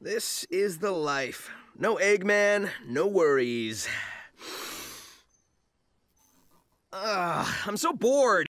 This is the life. No Eggman, no worries. I'm so bored.